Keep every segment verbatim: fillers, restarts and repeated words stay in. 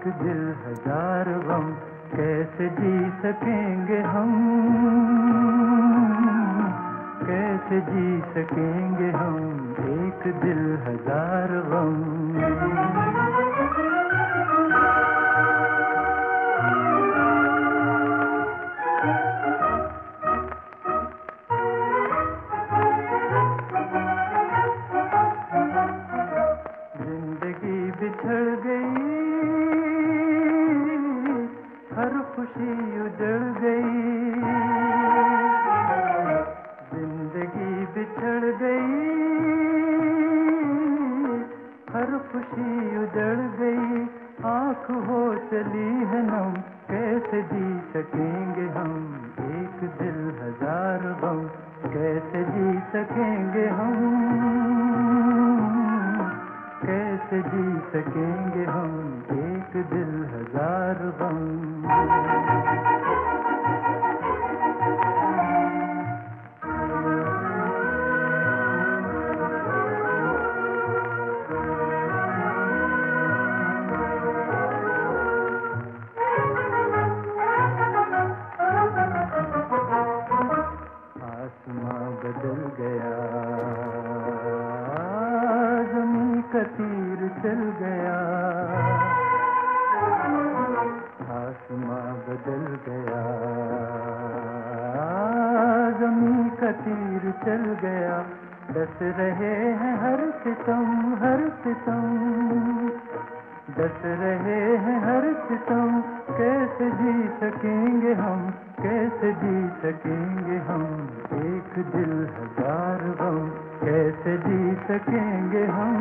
एक दिल हजार गम, कैसे जी सकेंगे हम, कैसे जी सकेंगे हम, एक दिल हजार गम। जिंदगी बिछड़ गई, हर खुशी उजड़ गई, जिंदगी बिछड़ गई, हर खुशी उजड़ गई, आँख हो चली है नम, कैसे जी सकेंगे हम, एक दिल हजार गम, कैसे जी सकेंगे हम, कैसे जी सकेंगे हम, एक दिल हजार गम। आसमां बदल गया, ज़मीं का तीर चल गया, आसमां बदल गया, ज़मीं का तीर चल गया, डस रहे हैं हर सितम, हर सितम, डस रहे हैं हर सितम, कैसे जी सकेंगे हम, कैसे जी सकेंगे हम, एक दिल हजार गम, कैसे जी सकेंगे हम,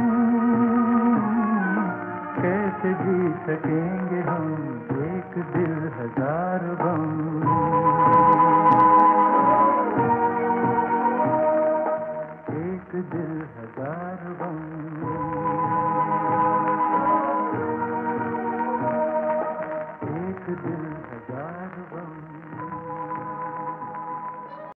कैसे जी सकेंगे हम, एक दिल हजार गम। एक दिल हजार गम, एक दिल हजार गम।